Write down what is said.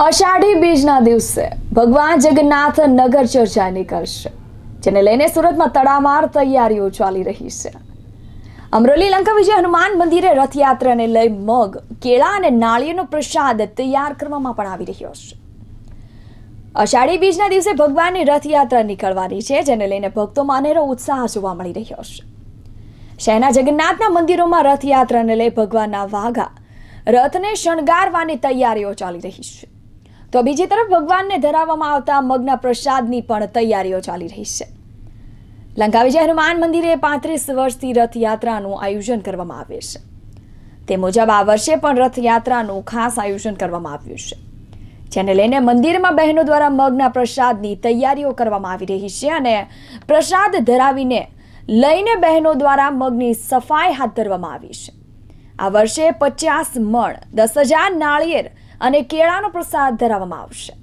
અષાઢી બીજના દિવસે ભગવાન જગન્નાથ નગર ચર્ચા નીકળશે, જેને લઈને સુરતમાં તડામાર તૈયારીઓ ચાલી રહી છે. અમરોલી લંકા વિજય હનુમાન મંદિરે રથયાત્રાને લઈ મગ, કેળા અને નાળિયેરનો પ્રસાદ તૈયાર કરવામાં પણ આવી રહ્યો છે. અષાઢી બીજના દિવસે ભગવાનની રથયાત્રા નીકળવાની છે, જેને લઈને ભક્તોમાં અનેરો ઉત્સાહ જોવા મળી રહ્યો છે. શહેરના જગન્નાથના મંદિરોમાં રથયાત્રાને લઈ ભગવાનના વાઘા રથને શણગારવાની તૈયારીઓ ચાલી રહી છે. તો બીજી તરફ ભગવાનને ધરાવવામાં આવતા મગના પ્રસાદની પણ તૈયારીઓ ચાલી રહી છે. લંકા વિજય હનુમાન મંદિરે 35 વર્ષથી રથયાત્રાનું આયોજન કરવામાં આવે છે. તે મુજબ આ વર્ષે પણ રથયાત્રાનું ખાસ આયોજન કરવામાં આવ્યું છે, જેને લઈને મંદિરમાં બહેનો દ્વારા મગના પ્રસાદની તૈયારીઓ કરવામાં આવી રહી છે અને પ્રસાદ ધરાવીને લઈને બહેનો દ્વારા મગની સફાઈ હાથ ધરવામાં આવી છે. આ વર્ષે 50 મણ, 10,000 નાળિયેર અને કેળાનો પ્રસાદ ધરાવવામાં આવશે.